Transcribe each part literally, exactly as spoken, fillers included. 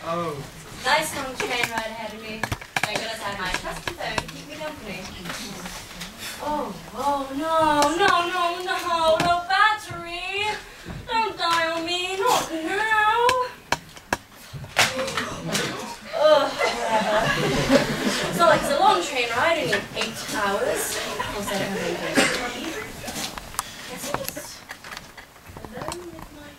Oh. Nice long train ride ahead of me. Thank goodness I had my trusty phone to keep me company. Oh, oh, no, no, no, no, no battery. Don't dial me, not now. Ugh, whatever. It's not like it's a long train ride, only eight hours. Of course I don't have anything to eat. Guess I'm just alone with my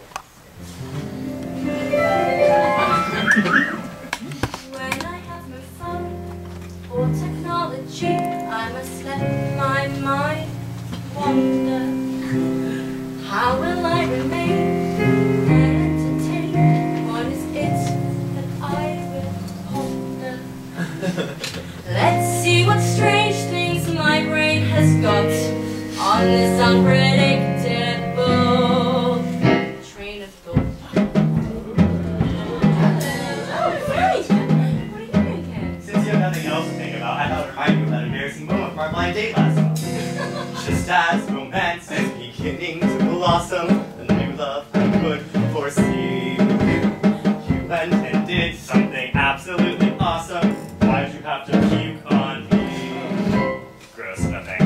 thoughts. When I have no phone or technology, I must let my mind wander. How will I remain entertained? What is it that I will ponder? Let's see what strange things my brain has got on this unpredictable train of thought. Nothing else to think about. I thought it reminded you of that embarrassing moment from our blind date last month. Just as romance is beginning to blossom, the new love I could foresee. You went and did something absolutely awesome. Why'd you have to puke on me? Gross, no thanks.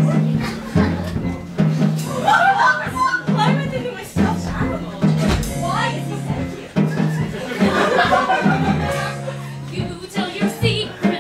Why am I thinking my stuffed animal? Why is he sentient? You tell your secrets.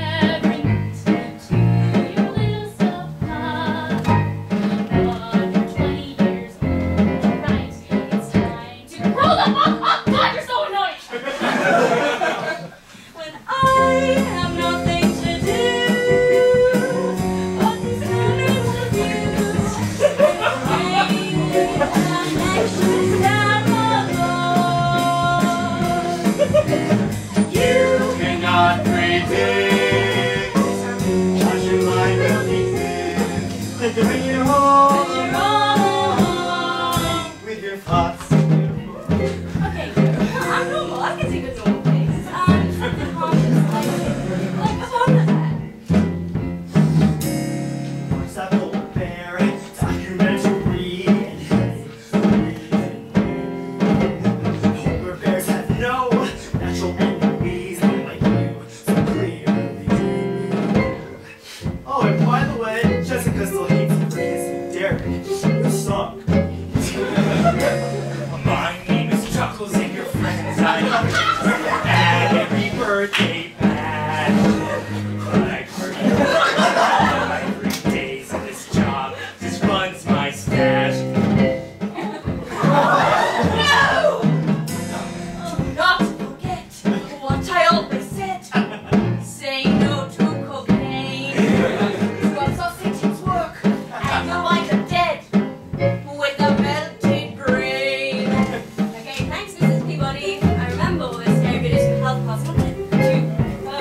When you're home, when you're home with your thoughts. Okay, I'm normal. I can see good normal things. Um, something harmless, like, like a fun effect. What's that old bearing documentary? Polar bears have no natural enemies, unlike you, so clearly. Oh, and by the way, Jessica still hates me for kissing Derek. You suck. My name is Chuckles and your friends I know. And every birthday bad. But I've heard you all three days of this job just runs my stash. No! Oh, not forget what I always said. Say no to cocaine. Drugs are Satan's work, and you'll wind up dead with a melted brain. Okay, thanks, Missus Peabody. I remember all this diabetes health class. Wanted to.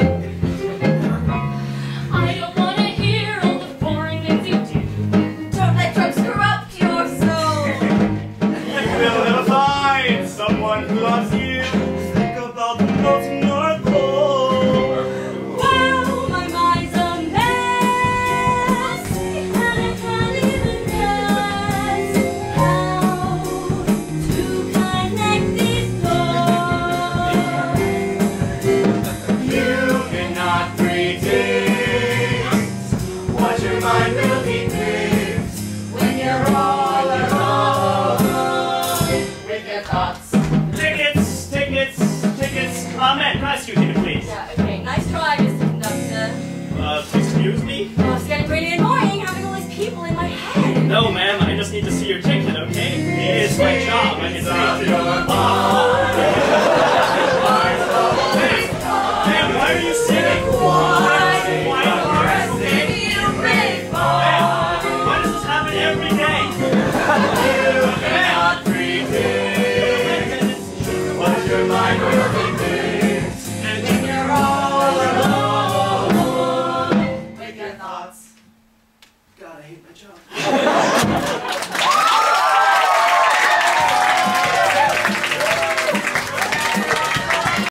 I don't want to hear all the boring things you do. Don't let drugs corrupt your soul. You will never find someone who loves you. Think about the molten North Pole. Wow, my mind's a mess, and I can't even guess how to connect these doors. You cannot predict what your mind will depict when you're all alone with your thoughts. Tickets, tickets, tickets. Uh, man, can I ask you a ticket, please? Yeah, okay, nice try, Mister Conductor. Uh, excuse me? Oh, it's getting really annoying having all these people in my head. No, ma'am, I just need to see your ticket, okay? It is my job. I can say to your